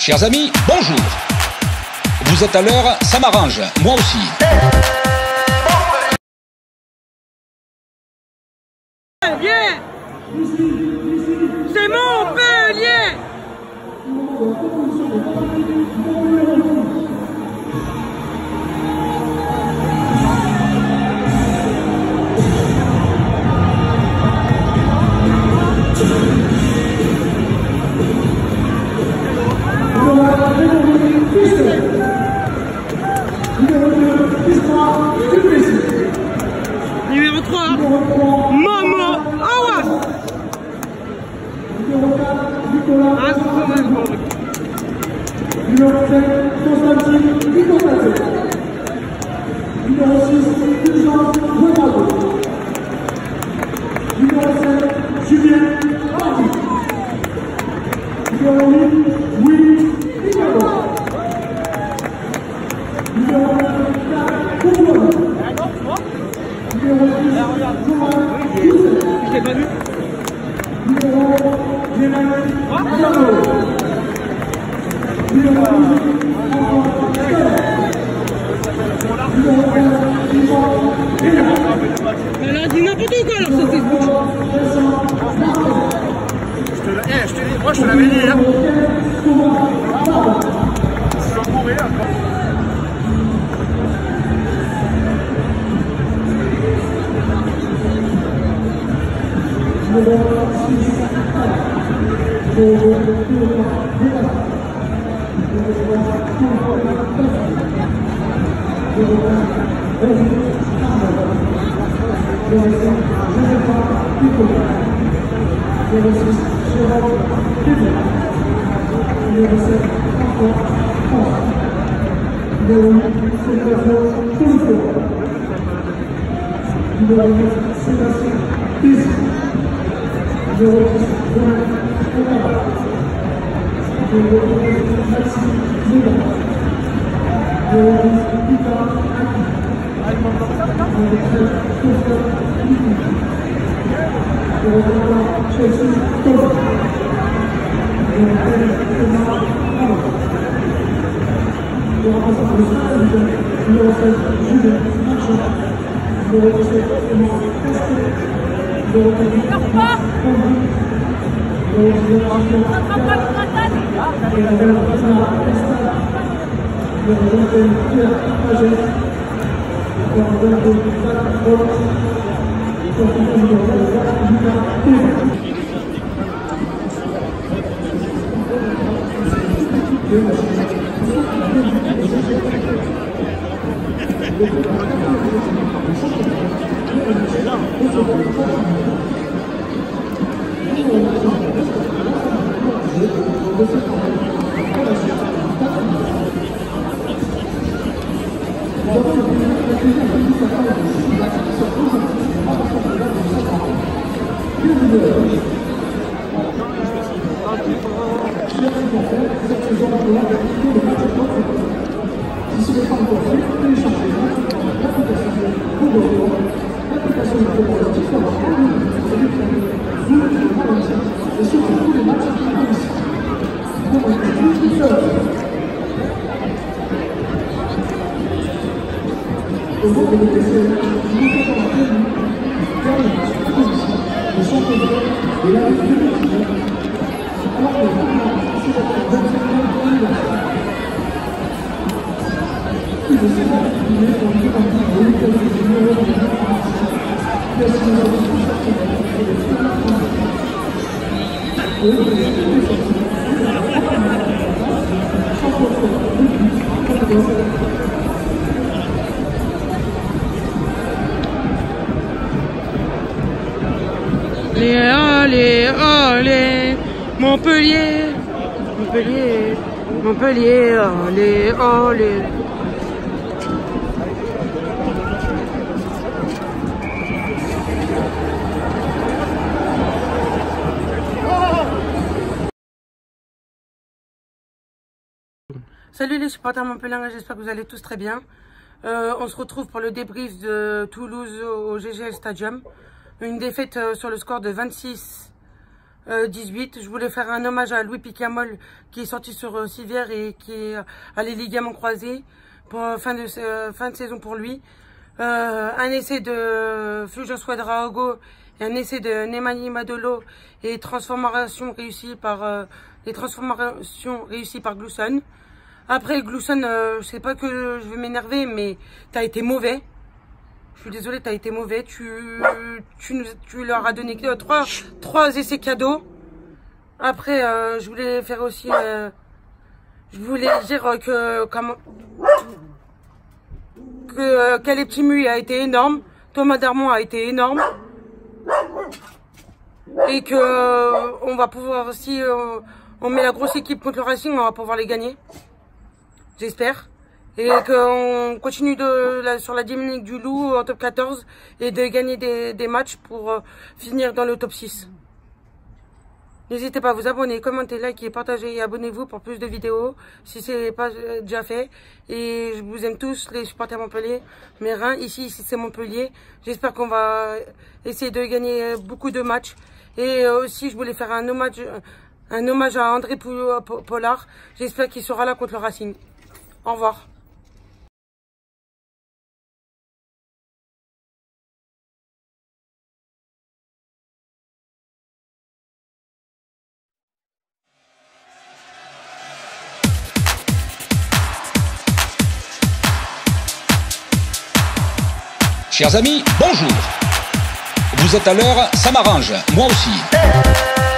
Chers amis, bonjour. Vous êtes à l'heure, ça m'arrange, moi aussi. Montpellier, c'est Montpellier. Numéro 3, Momo Awas. Numéro 7, Constantine Nicolas. Numéro 6, Fulgence Ronaldo. Numéro 7, Julien Hardy. Numéro 8, Willy Figaro. Numéro 4, Kouboula. Numéro 10, Thomas Youssef. Je l'ai pas vu. Numéro 11, Jérémy Diallo. Numéro 12, François Keller. Numéro 15, Yvan Villa. Elle a dit n'importe quoi alors sur Facebook. Moi je te l'avais dit, hein. Je dois courir. Allez, allez, Montpellier, Montpellier, Montpellier, allez, allez. Salut les supporters montpelliérains, j'espère que vous allez tous très bien. On se retrouve pour le débrief de Toulouse au GGL Stadium. Une défaite sur le score de 26 18. Je voulais faire un hommage à Louis Picamol qui est sorti sur civière et qui a les ligaments croisés pour fin de saison pour lui. Un essai de Fulgence Ouedraogo et un essai de Nemanja Madolo et transformation réussie par Glusson. Après Glusson, je sais pas que je vais m'énerver, mais t'as été mauvais. Je suis désolée, t'as été mauvais. Tu leur as donné trois essais cadeaux. Après, je voulais faire aussi, je voulais dire que Caleb Timu a été énorme, Thomas Darmon a été énorme, et que on va pouvoir, si on met la grosse équipe contre le Racing, on va pouvoir les gagner, j'espère, et qu'on continue sur la dynamique du loup en top 14 et de gagner des matchs pour finir dans le top 6. N'hésitez pas à vous abonner, commenter, liker, partager et abonnez-vous pour plus de vidéos si ce n'est pas déjà fait. Et je vous aime tous, les supporters Montpellier. Mes reins, ici c'est Montpellier. J'espère qu'on va essayer de gagner beaucoup de matchs. Et aussi, je voulais faire un hommage à André Pollard. J'espère qu'il sera là contre le Racing. Au revoir. Chers amis, bonjour. Vous êtes à l'heure, ça m'arrange, moi aussi.